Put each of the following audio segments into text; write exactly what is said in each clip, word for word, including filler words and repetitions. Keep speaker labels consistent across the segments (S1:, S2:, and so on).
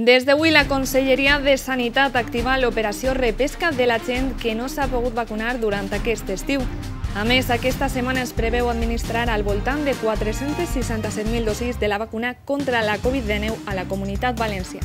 S1: Des d'avui, la Conselleria de Sanitat activa l'operació repesca de la gent que no s'ha pogut vacunar durant aquest estiu. A més, aquesta setmana es preveu administrar al voltant de quatre-cents seixanta-set mil dosis de la vacuna contra la Covid dinou a la Comunitat Valenciana.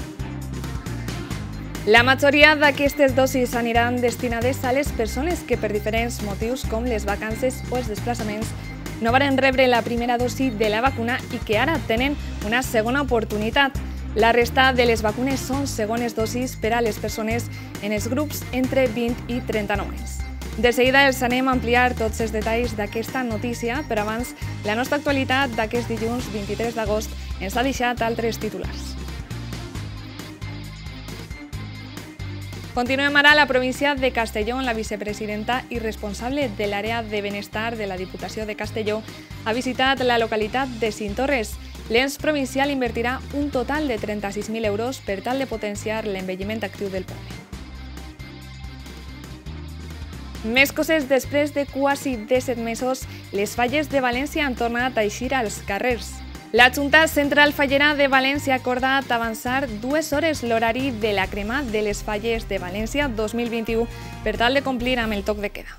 S1: La majoria d'aquestes dosis aniran destinades a les persones que per diferents motius com les vacances o els desplaçaments no varen rebre la primera dosi de la vacuna i que ara tenen una segona oportunitat. La resta de les vacunes són segones dosis per a les persones en els grups entre vint i trenta-nou anys. De seguida els anem a ampliar tots els detalls d'aquesta notícia, però abans la nostra actualitat d'aquest dilluns vint-i-tres d'agost ens ha deixat altres titulars. Continuem ara a la província de Castelló, on la vicepresidenta i responsable de l'àrea de benestar de la Diputació de Castelló ha visitat la localitat de Cinctorres. L'ens provincial invertirà un total de trenta-sis mil euros per tal de potenciar l'envelliment actiu del poble. Més coses, després de quasi disset mesos, les falles de València han tornat a eixir als carrers. La Junta Central Fallera de València ha acordat avançar dues hores l'horari de la crema de les falles de València dos mil vint-i-u per tal de complir amb el toc de queda.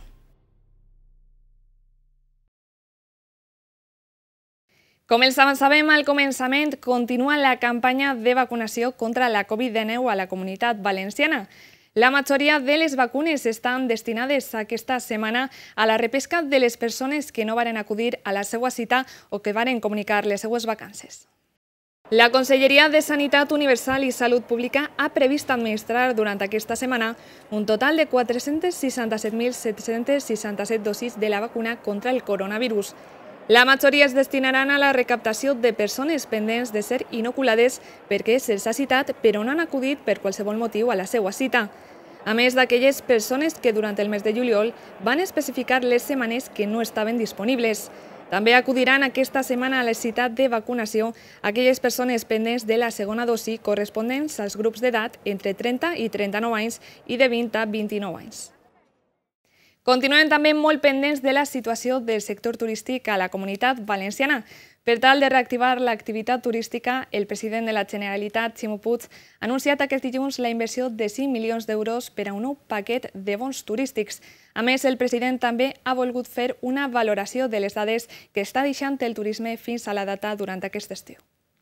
S1: Com els avançàvem al començament, continua la campanya de vacunació contra la Covid dinou a la Comunitat Valenciana. La majoria de les vacunes estan destinades aquesta setmana a la repesca de les persones que no varen acudir a la seva cita o que varen comunicar les seues vacances. La Conselleria de Sanitat Universal i Salut Pública ha previst administrar durant aquesta setmana un total de quatre-cents seixanta-set mil set-cents seixanta-set dosis de la vacuna contra el coronavirus. La majoria es destinaran a la recaptació de persones pendents de ser inoculades perquè se'ls ha citat però no han acudit per qualsevol motiu a la seva cita. A més d'aquelles persones que durant el mes de juliol van especificar les setmanes que no estaven disponibles. També acudiran aquesta setmana a la cita de vacunació aquelles persones pendents de la segona dosi corresponents als grups d'edat entre trenta i trenta-nou anys i de vint a vint-i-nou anys. Continuem també molt pendents de la situació del sector turístic a la Comunitat Valenciana. Per tal de reactivar l'activitat turística, el president de la Generalitat, Ximo Puig, ha anunciat aquest dilluns la inversió de cinc milions d'euros per a un nou paquet de bons turístics. A més, el president també ha volgut fer una valoració de les dades que està deixant el turisme fins a la data durant aquest estiu.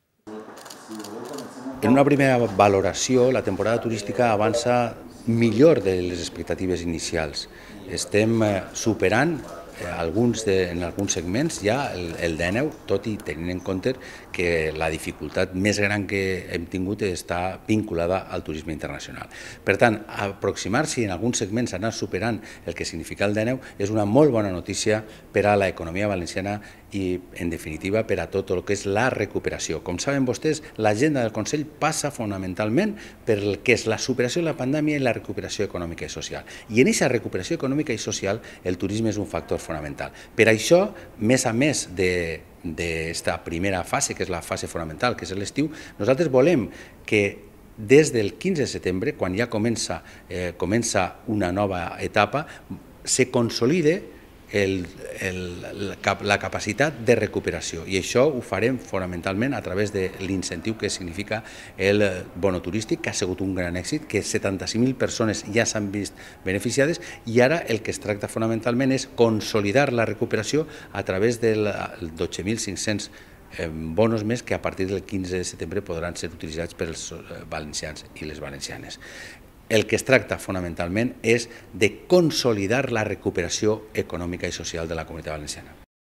S2: En una primera valoració, la temporada turística avança millor de les expectatives inicials. Estem superant alguns de, en alguns segments ja el, el dinou, tot i tenint en compte que la dificultat més gran que hem tingut està vinculada al turisme internacional. Per tant, aproximar-s'hi en alguns segments a anar superant el que significa el dinou és una molt bona notícia per a l'economia valenciana i, en definitiva, per a tot el que és la recuperació. Com saben vostès, l'agenda del Consell passa fonamentalment per el que és la superació de la pandèmia i la recuperació econòmica i social. I en aquesta recuperació econòmica i social el turisme és un factor fonamental. Per això, més a més de d'esta primera fase, que és la fase fonamental, que és l'estiu, nosaltres volem que des del quinze de setembre, quan ja comença, eh, comença una nova etapa, se consolide El, el, la capacitat de recuperació, i això ho farem fonamentalment a través de l'incentiu que significa el bono turístic, que ha sigut un gran èxit, que setanta-cinc mil persones ja s'han vist beneficiades, i ara el que es tracta fonamentalment és consolidar la recuperació a través dels dotze mil cinc-cents bonos més que a partir del quinze de setembre podran ser utilitzats pels valencians i les valencianes. El que es tracta fonamentalment és de consolidar la recuperació econòmica i social de la Comunitat Valenciana.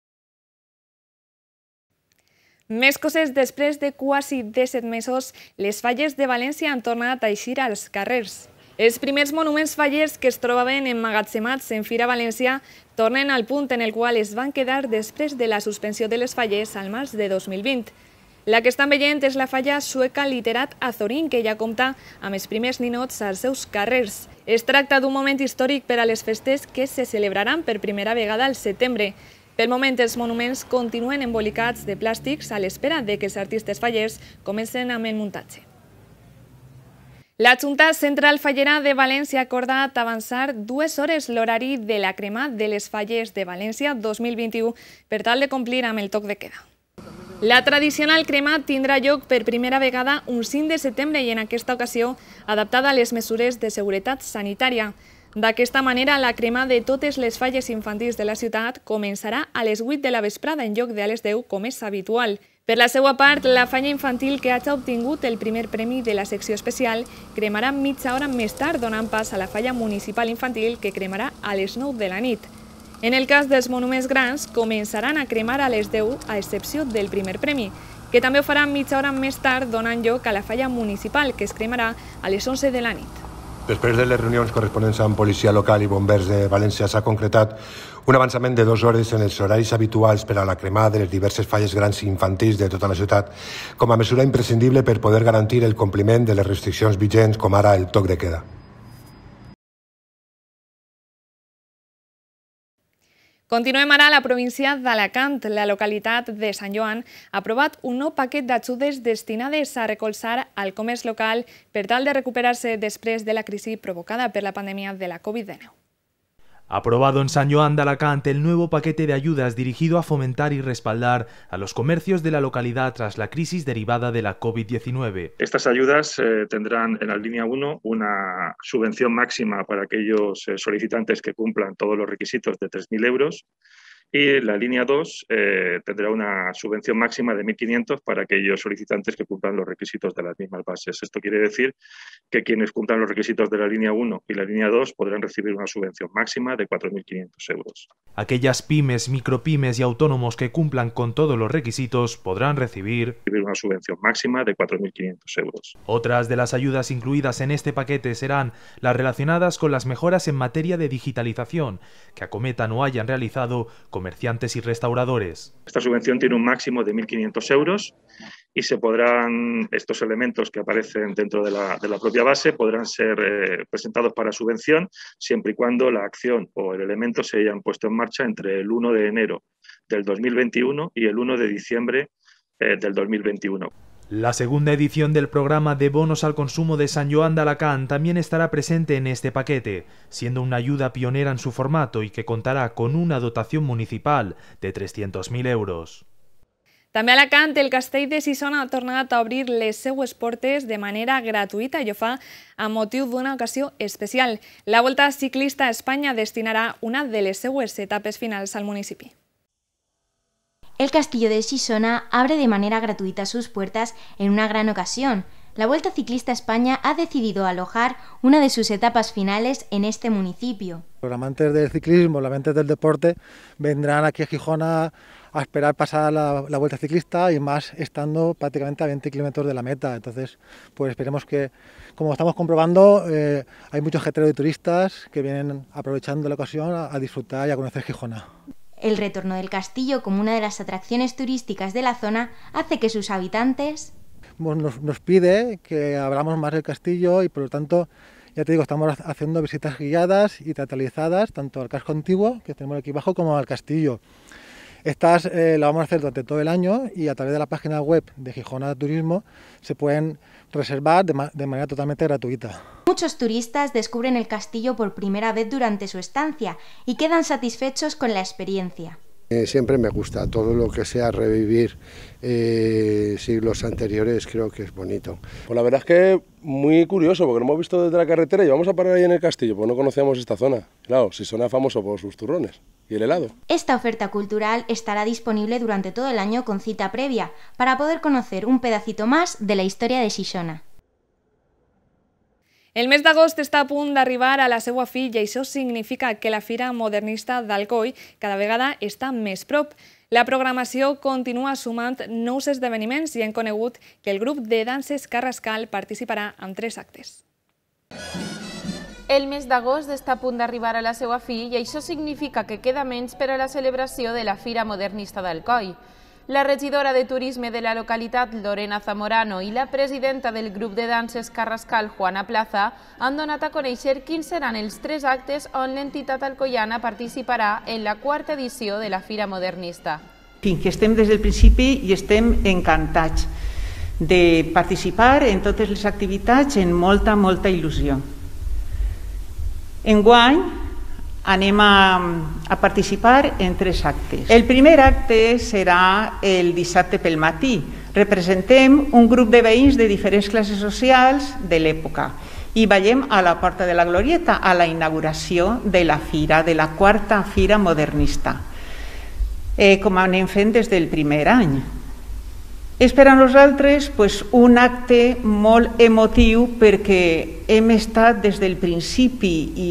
S1: Més coses, després de quasi disset mesos, les falles de València han tornat a eixir als carrers. Els primers monuments fallers que es trobaven emmagatzemats en Fira València tornen al punt en el qual es van quedar després de la suspensió de les falles al març de dos mil vint. La que estan veient és la falla sueca Literat Azorín, que ja compta amb els primers ninots als seus carrers. Es tracta d'un moment històric per a les festes que se celebraran per primera vegada al setembre. Pel moment, els monuments continuen embolicats de plàstics a l'espera de que els artistes fallers comencen amb el muntatge. La Junta Central Fallera de València ha acordat avançar dues hores l'horari de la crema de les falles de València dos mil vint-i-u per tal de complir amb el toc de queda. La tradicional crema tindrà lloc per primera vegada un cinc de setembre i en aquesta ocasió adaptada a les mesures de seguretat sanitària. D'aquesta manera, la crema de totes les falles infantils de la ciutat començarà a les vuit de la vesprada en lloc de a les deu, com és habitual. Per la seva part, la falla infantil que hagi obtingut el primer premi de la secció especial cremarà mitja hora més tard, donant pas a la falla municipal infantil que cremarà a les nou de la nit. En el cas dels monuments grans, començaran a cremar a les deu, a excepció del primer premi, que també ho farà mitja hora més tard, donant lloc a la falla municipal, que es cremarà a les onze de la nit.
S3: Després de les reunions corresponents amb policia local i bombers de València s'ha concretat un avançament de dues hores en els horaris habituals per a la cremada de les diverses falles grans i infantils de tota la ciutat, com a mesura imprescindible per poder garantir el compliment de les restriccions vigents, com ara el toc de queda.
S1: Continuem ara a la província d'Alacant. La localitat de Sant Joan ha aprovat un nou paquet d'ajudes destinades a recolzar al comerç local per tal de recuperar-se després de la crisi provocada per la pandèmia de la covid diecinueve.
S4: Aprobado en San Joan de Alacant el nuevo paquete de ayudas dirigido a fomentar y respaldar a los comercios de la localidad tras la crisis derivada de la covid diecinueve.
S5: Estas ayudas eh, tendrán en la línea uno una subvención máxima para aquellos eh, solicitantes que cumplan todos los requisitos de tres mil euros y la línea dos eh, tendrá una subvención máxima de mil quinientos para aquellos solicitantes que cumplan los requisitos de las mismas bases. Esto quiere decir que quienes cumplan los requisitos de la línea uno y la línea dos podrán recibir una subvención máxima de cuatro mil quinientos euros.
S4: Aquellas pymes, micropymes y autónomos que cumplan con todos los requisitos podrán recibir
S5: una subvención máxima de cuatro mil quinientos euros.
S4: Otras de las ayudas incluidas en este paquete serán las relacionadas con las mejoras en materia de digitalización que acometan o hayan realizado comerciantes y restauradores.
S5: Esta subvención tiene un máximo de mil quinientos euros y se podrán, estos elementos que aparecen dentro de la, de la propia base podrán ser eh, presentados para subvención siempre y cuando la acción o el elemento se hayan puesto en marcha entre el uno de enero del dos mil veintiuno y el uno de diciembre eh, del dos mil veintiuno.
S4: La segunda edición del programa de bonos al consumo de Sant Joan de Alacant también estará presente en este paquete, siendo una ayuda pionera en su formato y que contará con una dotación municipal de trescientos mil euros.
S1: També a Alacant, el Castell de Xixona ha tornat a obrir les seues portes de manera gratuïta i ho fa a motiu d'una ocasió especial. La Volta Ciclista a Espanya destinarà una de les seues etapes finals al municipi.
S6: El Castillo de Xixona abre de manera gratuita sus puertas en una gran ocasión. La Vuelta Ciclista a España ha decidido alojar una de sus etapas finales en este municipio.
S7: Los amantes del ciclismo, los amantes del deporte, vendrán aquí a Gijona a esperar pasar la, la Vuelta Ciclista y más estando prácticamente a veinte kilómetros de la meta. Entonces, pues esperemos que, como estamos comprobando, eh, hay mucho ajetreo de turistas que vienen aprovechando la ocasión a, a disfrutar y a conocer Gijona.
S6: El retorno del castillo como una de las atracciones turísticas de la zona hace que sus habitantes
S7: Nos, nos pide que abramos más el castillo y por lo tanto, ya te digo, estamos haciendo visitas guiadas y teatralizadas tanto al casco antiguo que tenemos aquí abajo como al castillo. Estas eh, las vamos a hacer durante todo el año y a través de la página web de Gijona Turismo se pueden reservar de, ma de manera totalmente gratuita.
S6: Muchos turistas descubren el castillo por primera vez durante su estancia y quedan satisfechos con la experiencia.
S8: Eh, siempre me gusta, todo lo que sea revivir eh, siglos anteriores creo que es bonito.
S9: Pues la verdad es que muy curioso, porque lo hemos visto desde la carretera y vamos a parar ahí en el castillo, pues no conocíamos esta zona. Claro, Xixona es famoso por sus turrones y el helado.
S6: Esta oferta cultural estará disponible durante todo el año con cita previa, para poder conocer un pedacito más de la historia de Xixona.
S1: El mes d'agost està a punt d'arribar a la seva fi i això significa que la Fira Modernista d'Alcoi cada vegada està més prop. La programació continua sumant nous esdeveniments i hem conegut que el grup de danses Carrascal participarà en tres actes.
S10: El mes d'agost està a punt d'arribar a la seva fi i això significa que queda menys per a la celebració de la Fira Modernista d'Alcoi. La regidora de Turisme de la localitat, Lorena Zamorano, i la presidenta del grup de danses Carrascal, Juana Plaza, han donat a conèixer quins seran els tres actes on l'entitat alcoiana participarà en la quarta edició de la Fira Modernista.
S11: En fi, que estem des del principi i estem encantats de participar en totes les activitats amb molta, molta il·lusió. Enguany, anem a, a participar en tres actes. El primer acte serà el dissabte pel matí. Representem un grup de veïns de diferents classes socials de l'època i veiem a la Porta de la Glorieta a la inauguració de la fira, de la quarta fira modernista, eh, com anem fent des del primer any. És per a nosaltres pues, un acte molt emotiu perquè hem estat des del principi i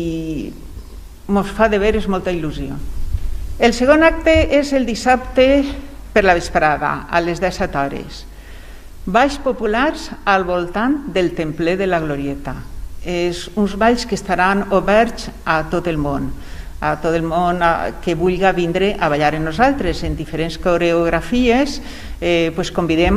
S11: ens fa de veres molta il·lusió. El segon acte és el dissabte per la vesprada, a les disset hores. Balls populars al voltant del Templet de la Glorieta. És uns balls que estaran oberts a tot el món, a tot el món que vulgui vindre a ballar amb nosaltres en diferents coreografies. Eh, pues convidem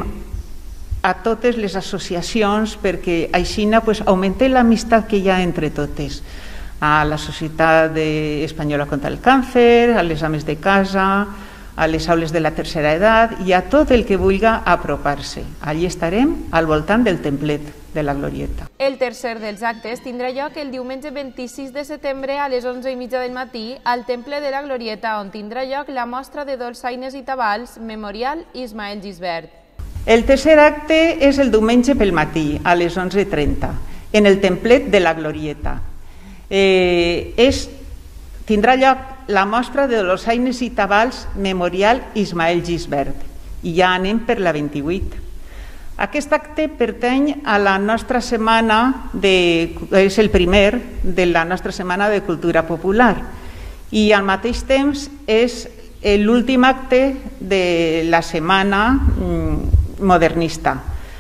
S11: a totes les associacions perquè així pues, augmentem l'amistat que hi ha entre totes. A la Societat Espanyola contra el Càncer, a les ames de casa, a les aules de la tercera edat i a tot el que vulgui apropar-se. Allí estarem al voltant del Templet de la Glorieta.
S10: El tercer dels actes tindrà lloc el diumenge vint-i-sis de setembre a les onze i mitja del matí al Temple de la Glorieta, on tindrà lloc la mostra de dolçaines i tabals Memorial Ismael Gisbert.
S11: El tercer acte és el diumenge pel matí, a les onze i trenta, en el Templet de la Glorieta. Eh, és, tindrà lloc la mostra de dolçaines i tabals Memorial Ismael Gisbert i ja anem per la vint-i-vuit. Aquest acte pertany a la nostra setmana, de, és el primer de la nostra setmana de cultura popular i al mateix temps és l'últim acte de la setmana modernista.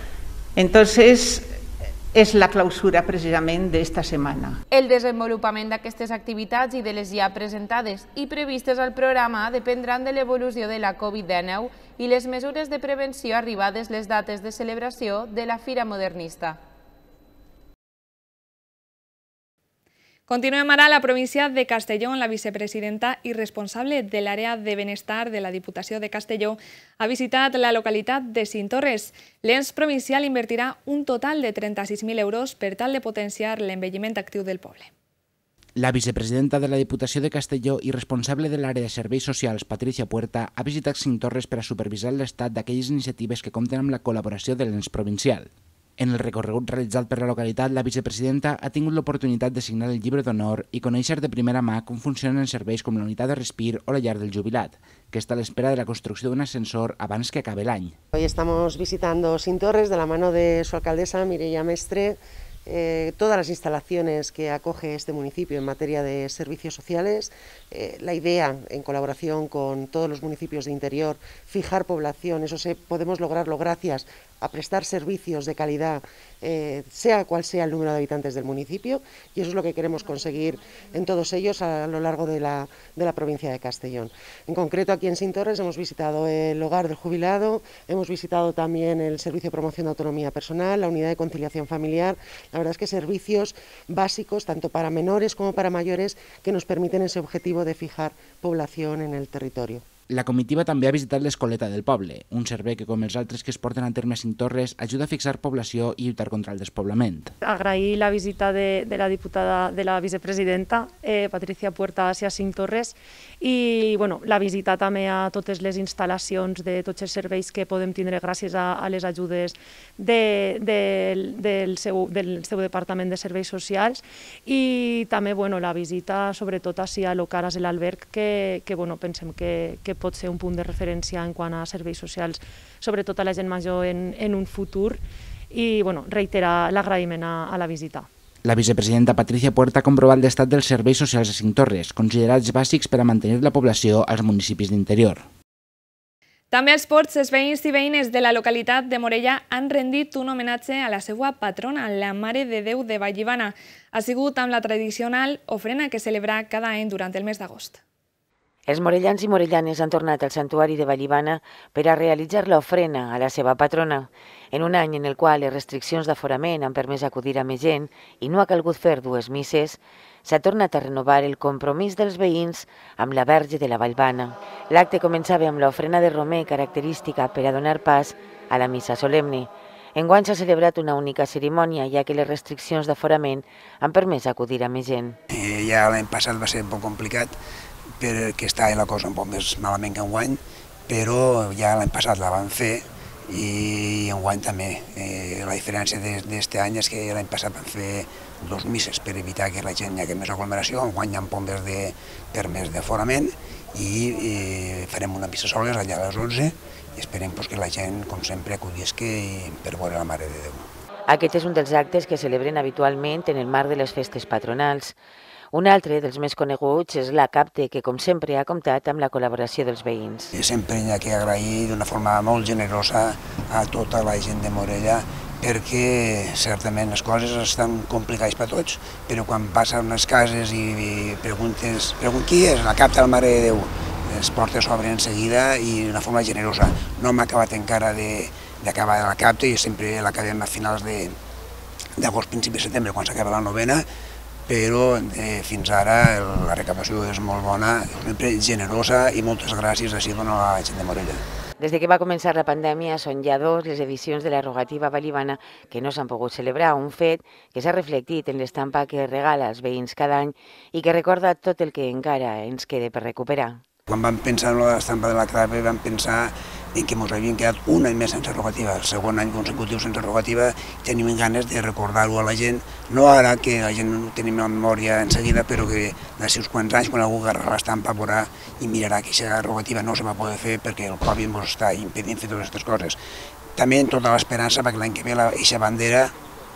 S11: Entonces, és la clausura precisament d'esta setmana.
S10: El desenvolupament d'aquestes activitats i de les ja presentades i previstes al programa dependran de l'evolució de la Covid dinou i les mesures de prevenció arribades les dates de celebració de la Fira Modernista.
S1: Continuem ara a la província de Castelló, on la vicepresidenta i responsable de l'àrea de benestar de la Diputació de Castelló ha visitat la localitat de Cinctorres. L'ens provincial invertirà un total de trenta-sis mil euros per tal de potenciar l'envelliment actiu del poble.
S12: La vicepresidenta de la Diputació de Castelló i responsable de l'àrea de serveis socials, Patricia Puerta, ha visitat Cinctorres per a supervisar l'estat d'aquelles iniciatives que compten amb la col·laboració de l'ens provincial. En el recorregut realitzat per la localitat, la vicepresidenta ha tingut l'oportunitat de signar el llibre d'honor i conèixer de primera mà com funcionen serveis com la unitat de respir o la llar del jubilat, que està a l'espera de la construcció d'un ascensor abans que acabe l'any.
S13: Hoy estamos visitando Cinctorres de la mano de su alcaldesa, Mireia Mestre, eh, todas las instalaciones que acoge este municipio en materia de servicios sociales. Eh, la idea, en colaboración con todos los municipios de interior, fijar población, eso se, podemos lograrlo gracias a prestar servicios de calidad, eh, sea cual sea el número de habitantes del municipio, y eso es lo que queremos conseguir en todos ellos a lo largo de la, de la provincia de Castellón. En concreto, aquí en Cinctorres hemos visitado el hogar del jubilado, hemos visitado también el servicio de promoción de autonomía personal, la unidad de conciliación familiar. La verdad es que servicios básicos, tanto para menores como para mayores, que nos permiten ese objetivo de fijar población en el territorio.
S12: La comitiva també ha visitat l'Escoleta del Poble, un servei que, com els altres que es porten a terme a Cinctorres, ajuda a fixar població i lluitar contra el despoblament.
S14: Agrair la visita de, de la diputada, de la vicepresidenta, eh, Patricia Puerta, hacia Cinctorres, i bueno, la visita també a totes les instal·lacions de tots els serveis que podem tindre gràcies a, a les ajudes de, de, del, seu, del seu Departament de Serveis Socials, i també bueno, la visita sobretot a l'Ocaras de l'Alberg, que, que bueno, pensem que, que pot ser un punt de referència en quant a serveis socials, sobretot a la gent major en, en un futur, i bueno, reiterar l'agraïment a, a la visita.
S12: La vicepresidenta Patricia Puerta ha comprovat l'estat dels serveis socials de Cinctorres, considerats bàsics per a mantenir la població als municipis d'interior.
S1: També els ports, els veïns i veïnes de la localitat de Morella han rendit un homenatge a la seva patrona, la Mare de Déu de Vallivana. Ha sigut amb la tradicional ofrena que celebra cada any durant el mes d'agost.
S15: Els morellans i morellanes han tornat al santuari de Vallivana per a realitzar l'ofrena a la seva patrona. En un any en el qual les restriccions d'aforament han permès acudir a més gent i no ha calgut fer dues misses, s'ha tornat a renovar el compromís dels veïns amb la Verge de la Vallvana. L'acte començava amb l'ofrena de romer característica per a donar pas a la missa solemne. Enguany s'ha celebrat una única cerimònia, ja que les restriccions d'aforament han permès acudir a més gent.
S16: Eh, ja l'any passat va ser un poc complicat, perquè estava la cosa un poc més malament que enguany, però ja l'any passat la van fer i enguany també. Eh, la diferència d'aquest any és que l'any passat van fer dos misses per evitar que la gent hi hagués més aglomeració, enguany hi ha un poc més de permès d'aforament i eh, farem una missa soles allà a les onze i esperem pues, que la gent, com sempre, acudisqui per veure la Mare de Déu.
S15: Aquest és un dels actes que celebren habitualment en el marc de les festes patronals. Un altre dels més coneguts és la Capte, que com sempre ha comptat amb la col·laboració dels veïns.
S16: Sempre hi ha que agrair d'una forma molt generosa a tota la gent de Morella, perquè certament les coses estan complicades per tots, però quan passen a les cases i preguntes, preguntes qui és? La Capte de la Mare de Déu. Les portes s'obren en seguida i d'una forma generosa. No hem acabat encara d'acabar la Capta i sempre l'acabem a finals d'agost, principi de setembre, quan s'acaba la novena, però eh, fins ara la recaptació és molt bona, sempre generosa i moltes gràcies així dona la gent de Morella.
S15: Des de que va començar la pandèmia són ja dos les edicions de la rogativa balibana que no s'han pogut celebrar, un fet que s'ha reflectit en l'estampa que regala als veïns cada any i que recorda tot el que encara ens queda per recuperar.
S16: Quan vam pensar en l'estampa de la clave vam pensar en què ens havien quedat un any més sense rogativa, el segon any consecutiu sense rogativa, tenim ganes de recordar-ho a la gent, no ara que la gent no tenim la memòria en seguida, però que d'aquí uns quants anys, quan algú agarra l'estampa, veurà i mirarà que aquesta rogativa no se va poder fer perquè el Covid ens està impedint fer totes aquestes coses. També en tota l'esperança perquè l'any que ve aquesta bandera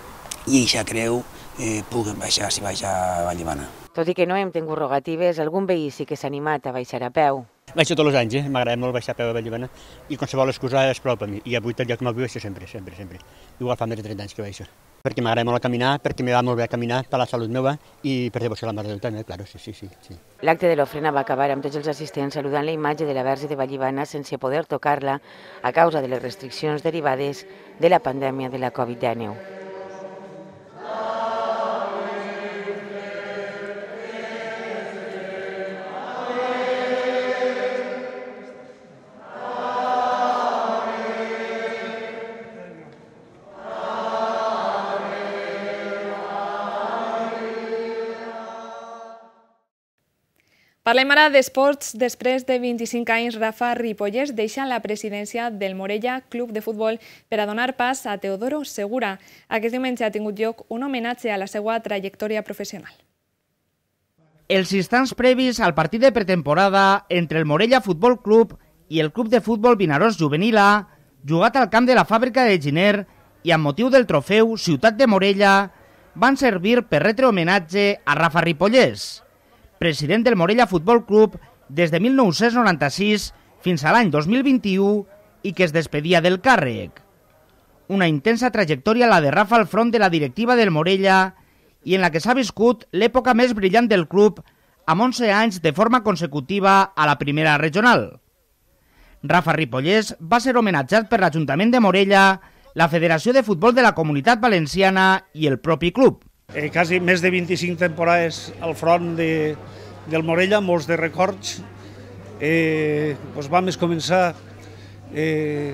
S16: i aquesta creu eh, puguen baixar si baixa a Vallivana.
S15: Tot i que no hem tingut rogatives, algun veí sí que s'ha animat a baixar a peu.
S17: Baixo tots els anys, eh? M'agrada molt baixar a peu a Vallivana i qualsevol excusa és prou per mi. I avui el lloc no el viu sempre, sempre, sempre. Igual fa més de trenta anys que baixo. Perquè m'agrada molt a caminar, perquè me va molt bé a caminar per la salut meva i per devoció a la Mare de Déu també, claro, sí, sí, sí. sí.
S15: L'acte de l'ofrena va acabar amb tots els assistents saludant la imatge de la Verge de Vallivana sense poder tocar-la a causa de les restriccions derivades de la pandèmia de la Covid dinou.
S1: Parlem ara d'esports. Després de vint-i-cinc anys, Rafa Ripollès deixa la presidència del Morella Club de Futbol per a donar pas a Teodoro Segura. Aquest diumenge ha tingut lloc un homenatge a la seva trajectòria professional.
S18: Els instants previs al partit de pretemporada entre el Morella Futbol Club i el Club de Futbol Vinaròs Juvenil A, jugat al camp de la fàbrica de Giner i amb motiu del trofeu Ciutat de Morella, van servir per retre homenatge a Rafa Ripollès, president del Morella Futbol Club des de mil nou-cents noranta-sis fins a l'any dos mil vint-i-u i que es despedia del càrrec. Una intensa trajectòria la de Rafa al front de la directiva del Morella i en la que s'ha viscut l'època més brillant del club amb onze anys de forma consecutiva a la primera regional. Rafa Ripollès va ser homenatjat per l'Ajuntament de Morella, la Federació de Futbol de la Comunitat Valenciana i el propi club.
S19: Eh, quasi més de vint-i-cinc temporades al front de, del Morella, molts de records. Eh, doncs vam començar eh,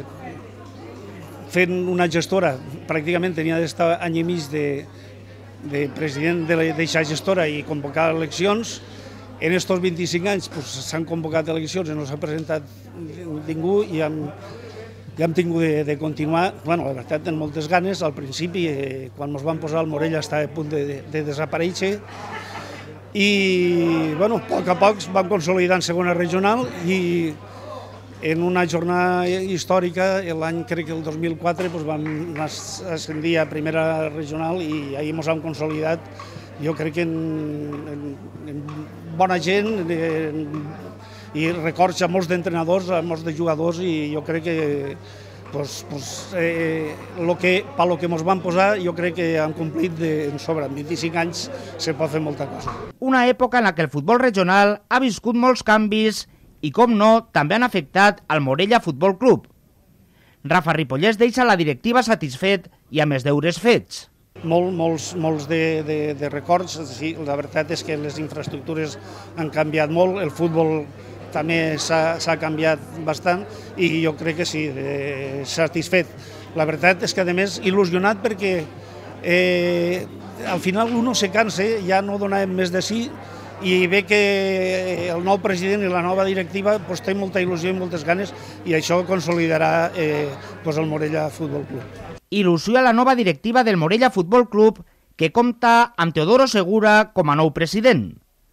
S19: fent una gestora, pràcticament tenia d'estar any i mig de, de president d'aquesta gestora i convocar eleccions. En aquests vint-i-cinc anys s'han convocat eleccions i no s'ha presentat ningú i hem, ja hem tingut de, de continuar. Bueno, la veritat, en moltes ganes. Al principi, eh, quan ens vam posar al Morella, estava a punt de, de, de desaparèixer. I, bueno, a poc a poc vam consolidar en segona regional i en una jornada històrica, l'any, crec que el dos mil quatre, doncs vam ascendir a primera regional i ahir ens hem consolidat, jo crec que en, en, en bona gent, en, i records a molts d'entrenadors, a molts de jugadors, i jo crec que pues, pues, eh, lo que, per lo que ens van posar, jo crec que han complit de, en sobre. En vint-i-cinc anys se pot fer molta cosa.
S18: Una època en la que el futbol regional ha viscut molts canvis i, com no, també han afectat al Morella Futbol Club. Rafa Ripollès deixa la directiva satisfet i amb els deures fets.
S19: Molt, molts molts de, de, de records, sí, la veritat és que les infraestructures han canviat molt, el futbol també s'ha canviat bastant i jo crec que sí, eh, satisfet. La veritat és que, a més, il·lusionat perquè eh, al final uno se cansa, ja no donàvem més de sí, i ve que el nou president i la nova directiva pues, té molta il·lusió i moltes ganes i això consolidarà eh, pues, el Morella Futbol Club.
S18: Il·lusió a la nova directiva del Morella Futbol Club que compta amb Teodoro Segura com a nou president.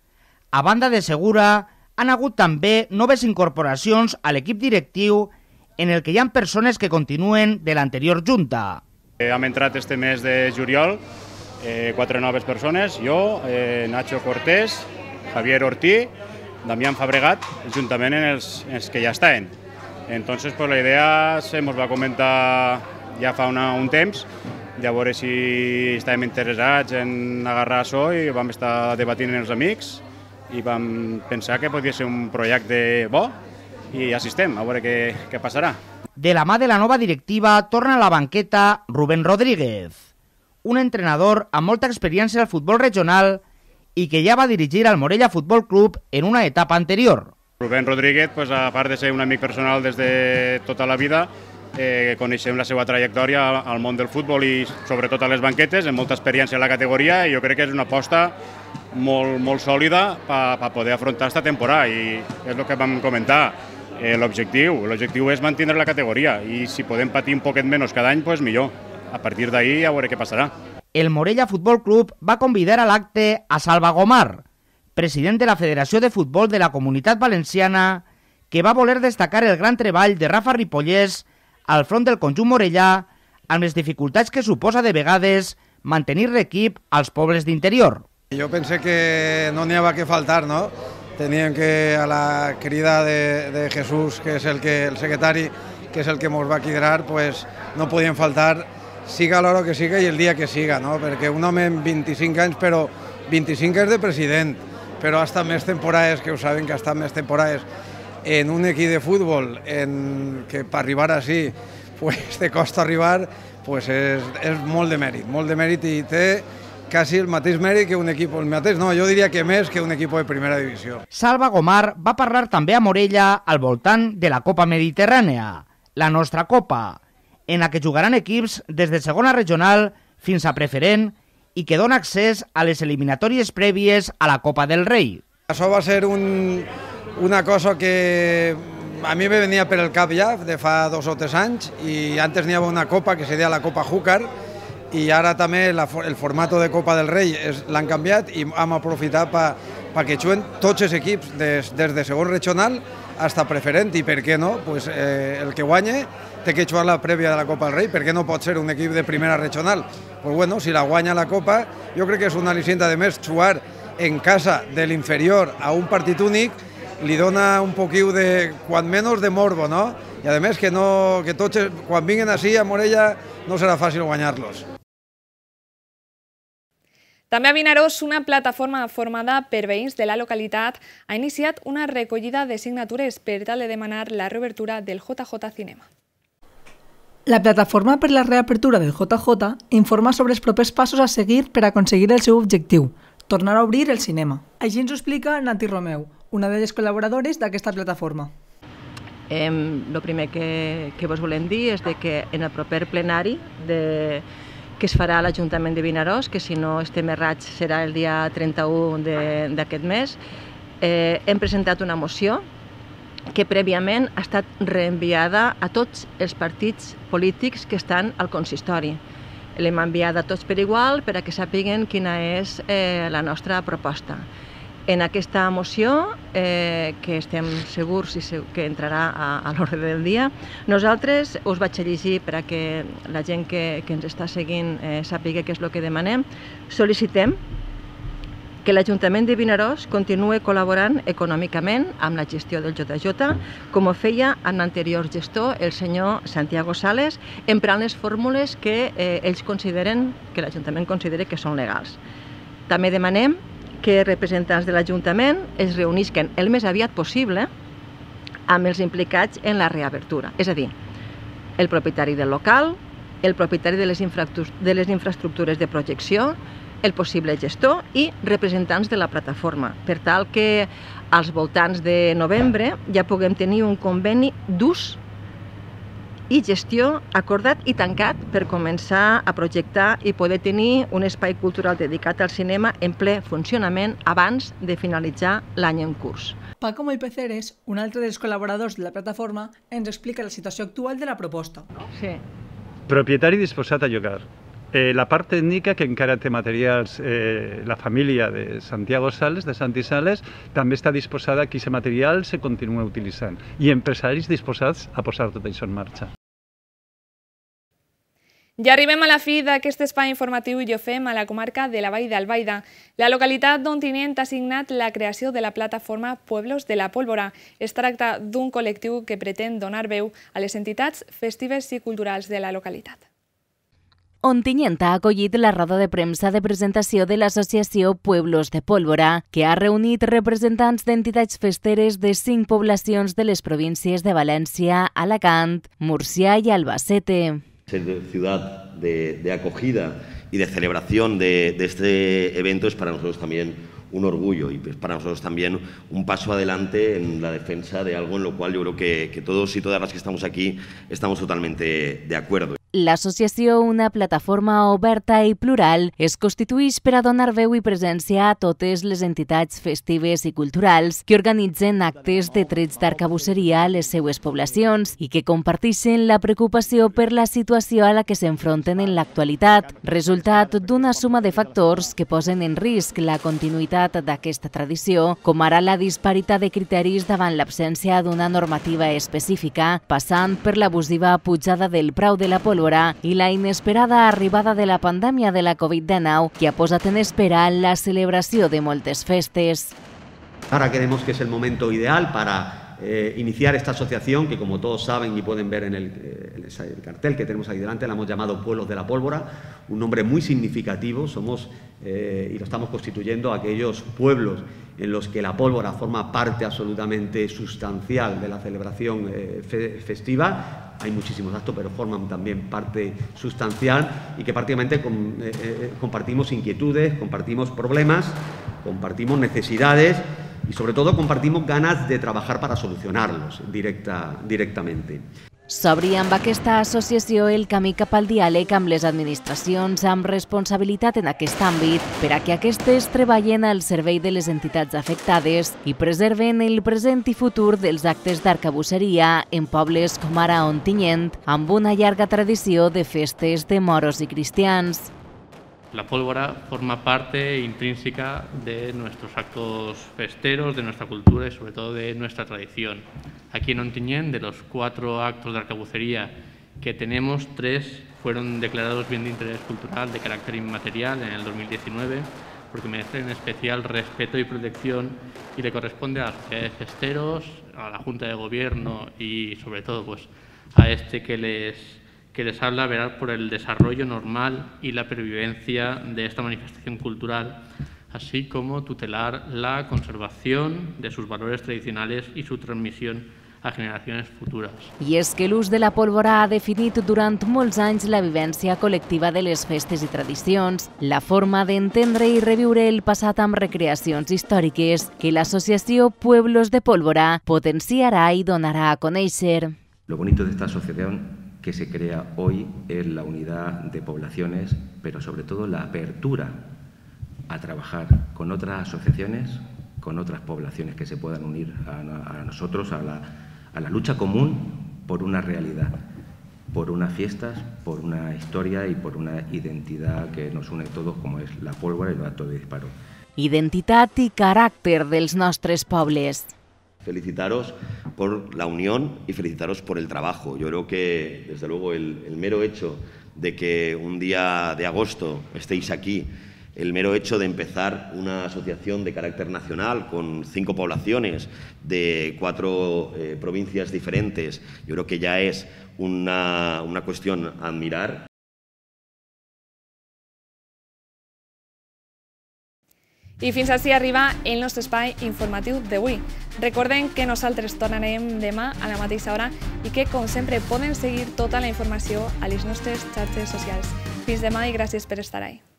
S18: A banda de Segura, han hagut també noves incorporacions a l'equip directiu en el que hi ha persones que continuen de l'anterior junta.
S20: Hem entrat este mes de juliol eh, quatre noves persones, jo, eh, Nacho Cortés, Javier Ortí, Damián Fabregat, juntament en els, els que ja estaven. Entonces, pues, la idea se nos va comentar ja fa una, un temps, de veure si estàvem interessats en agarrar això i vam estar debatint amb els amics i vam pensar que podia ser un projecte bo i assistem, a veure què, què passarà.
S18: De la mà de la nova directiva torna a la banqueta Rubén Rodríguez, un entrenador amb molta experiència al futbol regional i que ja va dirigir al Morella Futbol Club en una etapa anterior.
S20: Rubén Rodríguez, pues, a part de ser un amic personal des de tota la vida, eh, coneixem la seva trajectòria al món del futbol i sobretot a les banquetes, amb molta experiència en la categoria i jo crec que és una aposta molt, molt sòlida per pa poder afrontar aquesta temporada i és el que vam comentar. Eh, l'objectiu, l'objectiu és mantenir la categoria i si podem patir un poquet menys cada any, pues millor. A partir d'ahí a veure què passarà.
S18: El Morella Futbol Club va convidar a l'acte a Salva Gomar, president de la Federació de Futbol de la Comunitat Valenciana, que va voler destacar el gran treball de Rafa Ripollès al front del conjunt morellà amb les dificultats que suposa de vegades mantenir l'equip als pobles d'interior.
S21: Jo pensé que no n'hi havia que faltar, no? Teníem que, a la crida de, de Jesús, que és el, que, el secretari, que és el que ens va cridar, pues, no podien faltar, siga l'hora que siga i el dia que siga, no? Perquè un home amb vint-i-cinc anys, però vint-i-cinc és de president, però ha estat més temporades, que ho saben que ha estat més temporades, en un equip de futbol, en, que per arribar així, pues, te costa arribar, pues, és, és molt de mèrit, molt de mèrit i té quasi el mateix mèrit que un equip, el mateix, no, jo diria que més que un equip de primera divisió.
S18: Salva Gomar va parlar també a Morella al voltant de la Copa Mediterrània, la nostra Copa, en la que jugaran equips des de segona regional fins a preferent i que dona accés a les eliminatòries prèvies a la Copa del Rei.
S21: Això va ser un, una cosa que a mi me venia per el cap ja, de fa dos o tres anys, i antes n'hi havia una copa que se deia la Copa Júcar, i ara també la, el formato de Copa del Rei l'han canviat i hem aprofitat perquè pa que juguen tots els equips des, des de segon regional fins a preferent i per què no, pues, eh, el que guanye té que jugar la prèvia de la Copa del Rei, perquè no pot ser un equip de primera regional. Pues bueno, si la guanya la Copa, jo crec que és una al·licient, a més, jugar en casa de l'inferior a un partit únic li dona un poquiu de, quan menys, de morbo, no? I a més que, no, que tots, quan vinguin així a Morella, no serà fàcil guanyar-los.
S1: També a Vinaròs, una plataforma formada per veïns de la localitat ha iniciat una recollida de signatures per tal de demanar la reobertura del J J Cinema.
S22: La plataforma per la reapertura del J J informa sobre els propers passos a seguir per aconseguir el seu objectiu, tornar a obrir el cinema. Així ens ho explica Nati Romeu, una de les col·laboradores d'aquesta plataforma.
S23: El eh, primer que, que vos volem dir és de que en el proper plenari de que es farà a l'Ajuntament de Vinaròs, que si no estem errats serà el dia trenta-u d'aquest mes, eh, hem presentat una moció que prèviament ha estat reenviada a tots els partits polítics que estan al consistori. L'hem enviada a tots per igual per a que sàpiguen quina és eh, la nostra proposta. En aquesta moció, eh, que estem segurs que entrarà a, a l'ordre del dia, nosaltres us vaig a llegir per a que la gent que, que ens està seguint eh, sàpiga què és el que demanem. Sol·licitem que l'Ajuntament de Vinaròs continuï col·laborant econòmicament amb la gestió del J J, com ho feia en l'anterior gestor, el senyor Santiago Sales, emprant les fórmules que eh, ells consideren, que l'Ajuntament considera que són legals. També demanem que representants de l'Ajuntament es reunisquen el més aviat possible amb els implicats en la reabertura. És a dir, el propietari del local, el propietari de les, de les infraestructures de projecció, el possible gestor i representants de la plataforma, per tal que als voltants de novembre ja puguem tenir un conveni d'ús i gestió acordat i tancat per començar a projectar i poder tenir un espai cultural dedicat al cinema en ple funcionament abans de finalitzar l'any en curs.
S22: Paco Moipeceres, un altre dels col·laboradors de la plataforma, ens explica la situació actual de la proposta.
S23: Sí.
S2: Propietari disposat a llogar. Eh, la part tècnica, que encara té materials, eh, la família de Santiago Sales, de Santi Sales, també està disposada que aquest material se continua utilitzant. I empresaris disposats a posar tot això en marxa.
S1: Ja arribem a la fi d'aquest espai informatiu i ho fem a la comarca de la Vall d'Albaida. La localitat d'Ontinyent ha signat la creació de la plataforma Pueblos de la Pólvora. Es tracta d'un col·lectiu que pretén donar veu a les entitats festives i culturals de la localitat.
S3: Ontinyent ha acollit la roda de premsa de presentació de l'associació Pueblos de Pólvora, que ha reunit representants d'entitats festeres de cinc poblacions de les províncies de València, Alacant, Murcia i Albacete.
S5: Ser ciudad de, de acogida y de celebración de, de este evento es para nosotros también un orgullo y es para nosotros también un paso adelante en la defensa de algo en lo cual yo creo que, que todos y todas las que estamos aquí estamos totalmente de acuerdo.
S3: L'associació, una plataforma oberta i plural, es constituïx per a donar veu i presència a totes les entitats festives i culturals que organitzen actes de trets d'arcabusseria a les seues poblacions i que comparteixen la preocupació per la situació a la que s'enfronten en l'actualitat, resultat d'una suma de factors que posen en risc la continuïtat d'aquesta tradició, com ara la disparitat de criteris davant l'absència d'una normativa específica, passant per l'abusiva pujada del preu de la pólvora i la inesperada arribada de la pandèmia de la Covid dinou, que ha posat en espera la celebració de moltes festes.
S24: Ahora creemos que es el momento ideal para eh, iniciar esta asociación que, como todos saben y pueden ver en el, eh, en el cartel que tenemos ahí delante, la hemos llamado Pueblos de la Pólvora, un nombre muy significativo. Somos, eh, y lo estamos constituyendo, aquellos pueblos en los que la pólvora forma parte absolutamente sustancial de la celebración eh, fe festiva. Hay muchísimos actos, pero forman también parte sustancial y que prácticamente com, eh, eh, compartimos inquietudes, compartimos problemas, compartimos necesidades y sobre todo compartimos ganas de trabajar para solucionarlos directa, directamente.
S3: S'obri amb aquesta associació el camí cap al diàleg amb les administracions amb responsabilitat en aquest àmbit per a que aquestes treballen al servei de les entitats afectades i preserven el present i futur dels actes d'arcabusseria en pobles com ara Ontinyent, amb una llarga tradició de festes de moros i cristians.
S25: La pólvora forma parte intrínseca de nuestros actos festeros, de nuestra cultura y sobre todo de nuestra tradición. Aquí en Ontinyent, de los cuatro actos de arcabucería que tenemos, tres fueron declarados bien de interés cultural de carácter inmaterial en el dos mil diecinueve, porque merecen especial respeto y protección y le corresponde a las sociedades festeros, a la Junta de Gobierno y sobre todo pues, a este que les... que les habla velar por el desarrollo normal y la pervivencia de esta manifestación cultural, así como tutelar la conservación de sus valores tradicionales y su transmisión a generacions futures.
S3: I és que l'ús de la pólvora ha definit durant molts anys la vivència col·lectiva de les festes i tradicions, la forma d'entendre i reviure el passat amb recreacions històriques que l'associació Pueblos de Pólvora potenciarà i donarà a conèixer.
S26: Lo bonito de esta asociación que se crea hoy es la unidad de poblaciones, pero sobre todo la apertura a trabajar con otras asociaciones, con otras poblaciones que se puedan unir a, a nosotros, a la, a la lucha común por una realidad, por unas fiestas, por una historia y por una identidad que nos une a todos, como es la pólvora y los actos de disparo.
S3: Identitat i caràcter dels nostres pobles.
S5: Felicitaros por la unión y felicitaros por el trabajo. Yo creo que, desde luego, el, el mero hecho de que un día de agosto estéis aquí, el mero hecho de empezar una asociación de carácter nacional con cinco poblaciones de cuatro eh, provincias diferentes, yo creo que ya es una, una cuestión a admirar.
S1: I fins així arriba el nostre espai informatiu d'avui. Recorden que nosaltres tornarem demà a la mateixa hora i que, com sempre, poden seguir tota la informació a les nostres xarxes socials. Fins demà i gràcies per estar ahí.